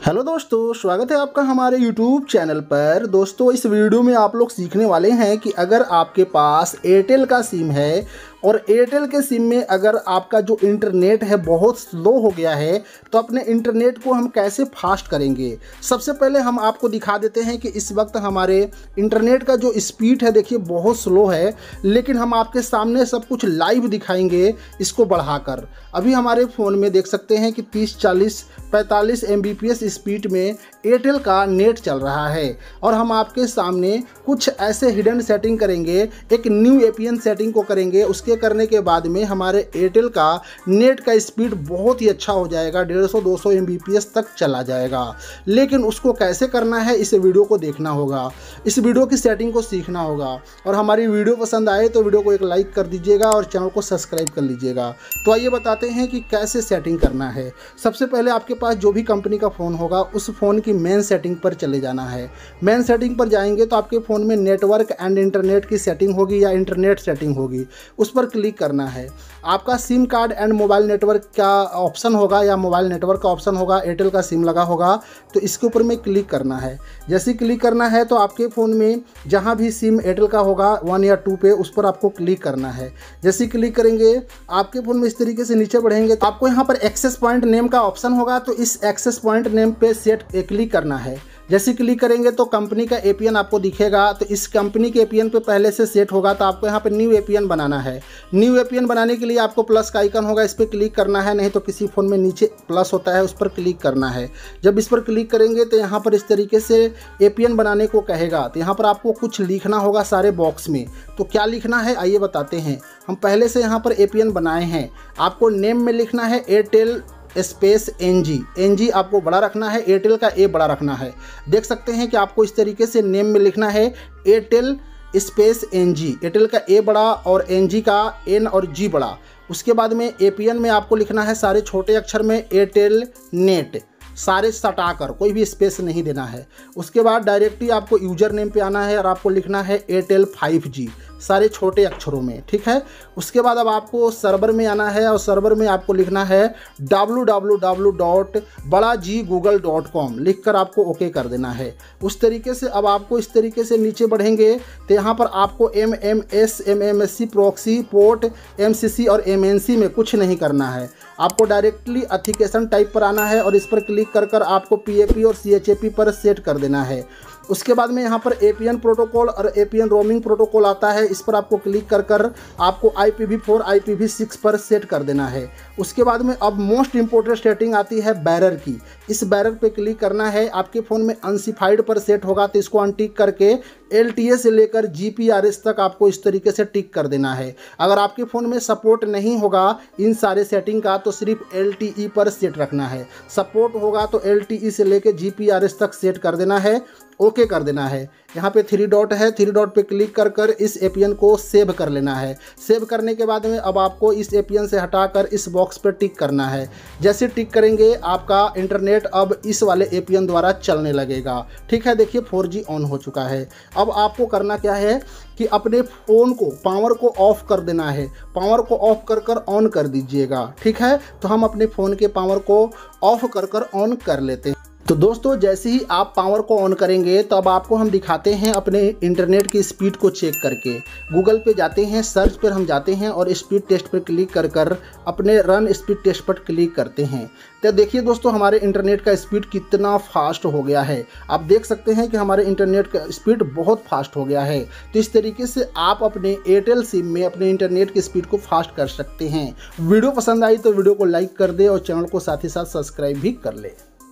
Hello दोस्तों, स्वागत है आपका हमारे YouTube चैनल पर। दोस्तों, इस वीडियो में आप लोग सीखने वाले हैं कि अगर आपके पास एयरटेल का सिम है और एयरटेल के सिम में अगर आपका जो इंटरनेट है बहुत स्लो हो गया है तो अपने इंटरनेट को हम कैसे फास्ट करेंगे। सबसे पहले हम आपको दिखा देते हैं कि इस वक्त हमारे इंटरनेट का जो स्पीड है देखिए बहुत स्लो है, लेकिन हम आपके सामने सब कुछ लाइव दिखाएंगे इसको बढ़ाकर। अभी हमारे फ़ोन में देख सकते हैं कि 30, 40, 45 Mbps स्पीड में एयरटेल का नेट चल रहा है और हम आपके सामने कुछ ऐसे हिडन सेटिंग करेंगे, एक न्यू APN सेटिंग को करेंगे। उसके करने के बाद में हमारे एयरटेल का नेट का स्पीड बहुत ही अच्छा हो जाएगा, 150-200 Mbps तक चला जाएगा। लेकिन उसको कैसे करना है इस वीडियो को देखना होगा, इस वीडियो की सेटिंग को सीखना होगा। और हमारी वीडियो पसंद आए तो वीडियो को एक लाइक कर दीजिएगा और चैनल को सब्सक्राइब कर लीजिएगा। तो आइए बताते हैं कि कैसे सेटिंग करना है। सबसे पहले आपके पास जो भी कंपनी का फ़ोन होगा उस फ़ोन की मेन सेटिंग पर चले जाना है। मेन सेटिंग पर जाएंगे तो आपके फ़ोन में नेटवर्क एंड इंटरनेट की सेटिंग होगी या इंटरनेट सेटिंग होगी, उस पर क्लिक करना है। आपका SIM card and mobile network का ऑप्शन होगा या मोबाइल नेटवर्क का ऑप्शन होगा, एयरटेल का सिम लगा होगा तो इसके ऊपर में क्लिक करना है। जैसे क्लिक करना है तो आपके फ़ोन में जहाँ भी सिम एयरटेल का होगा 1 या 2 पे उस पर आपको क्लिक करना है। जैसे क्लिक करेंगे आपके फ़ोन में इस तरीके से नीचे बढ़ेंगे तो आपको यहाँ पर एक्सेस पॉइंट नेम का ऑप्शन होगा, तो इस एक्सेस पॉइंट नेम पे सेट क्लिक करना है। जैसे क्लिक करेंगे तो कंपनी का APN आपको दिखेगा, तो इस कंपनी के APN पे पहले से सेट होगा तो आपको यहाँ पर न्यू APN बनाना है। न्यू APN बनाने के लिए आपको प्लस का आइकन होगा, इस पर क्लिक करना है, नहीं तो किसी फ़ोन में नीचे प्लस होता है उस पर क्लिक करना है। जब इस पर क्लिक करेंगे तो यहाँ पर इस तरीके से APN बनाने को कहेगा, तो यहाँ पर आपको कुछ लिखना होगा सारे बॉक्स में। तो क्या लिखना है आइए बताते हैं। हम पहले से यहाँ पर APN बनाए हैं। आपको नेम में लिखना है एयरटेल स्पेस NG आपको बड़ा रखना है, एयरटेल का A बड़ा रखना है। देख सकते हैं कि आपको इस तरीके से नेम में लिखना है एयरटेल स्पेस NG, एयरटेल का A बड़ा और NG का N और G बड़ा। उसके बाद में APN में आपको लिखना है सारे छोटे अक्षर में एयरटेल नेट, सारे सटाकर, कोई भी स्पेस नहीं देना है। उसके बाद डायरेक्टली आपको यूजर नेम पे आना है और आपको लिखना है एयरटेल 5G, सारे छोटे अक्षरों में, ठीक है। उसके बाद अब आपको सर्वर में आना है और सर्वर में आपको लिखना है www.badagoogle.com लिखकर आपको ओके कर देना है। उस तरीके से अब आपको इस तरीके से नीचे बढ़ेंगे तो यहाँ पर आपको MMS, MMSC, proxy, port, MCC और MNC में कुछ नहीं करना है। आपको डायरेक्टली ऑथेंटिकेशन टाइप पर आना है और इस पर क्लिक कर आपको PAP और CHAP पर सेट कर देना है। उसके बाद में यहाँ पर APN प्रोटोकॉल और APN रोमिंग प्रोटोकॉल आता है, इस पर आपको क्लिक कर आपको IPv4, IPv6 पर सेट कर देना है। उसके बाद में अब मोस्ट इंपॉर्टेंट सेटिंग आती है बैरर की। इस बैरर पे क्लिक करना है। आपके फ़ोन में अनसिफाइड पर सेट होगा तो इसको अनटिक करके LTE से लेकर GPRS तक आपको इस तरीके से टिक कर देना है। अगर आपके फ़ोन में सपोर्ट नहीं होगा इन सारे सेटिंग का तो सिर्फ LTE पर सेट रखना है, सपोर्ट होगा तो LTE से लेकर GPRS तक सेट कर देना है, ओके कर देना है। यहाँ पे 3 डॉट है, 3 डॉट पे क्लिक कर इस APN को सेव कर लेना है। सेव करने के बाद में अब आपको इस APN से हटाकर इस बॉक्स पर टिक करना है। जैसे टिक करेंगे आपका इंटरनेट अब इस वाले APN द्वारा चलने लगेगा, ठीक है। देखिए 4G ऑन हो चुका है। अब आपको करना क्या है कि अपने फ़ोन को पावर को ऑफ कर देना है। पावर को ऑफ कर ऑन कर दीजिएगा, ठीक है। तो हम अपने फ़ोन के पावर को ऑफ कर ऑन कर लेते हैं। तो दोस्तों, जैसे ही आप पावर को ऑन करेंगे तो अब आपको हम दिखाते हैं अपने इंटरनेट की स्पीड को चेक करके। गूगल पे जाते हैं, सर्च पर हम जाते हैं और स्पीड टेस्ट पर क्लिक कर अपने रन स्पीड टेस्ट पर क्लिक करते हैं। तो देखिए दोस्तों, हमारे इंटरनेट का स्पीड कितना फास्ट हो गया है। आप देख सकते हैं कि हमारे इंटरनेट का स्पीड बहुत फास्ट हो गया है। तो इस तरीके से आप अपने एयरटेल सिम में अपने इंटरनेट की स्पीड को फास्ट कर सकते हैं। वीडियो पसंद आई तो वीडियो को लाइक कर दे और चैनल को साथ ही साथ सब्सक्राइब भी कर ले।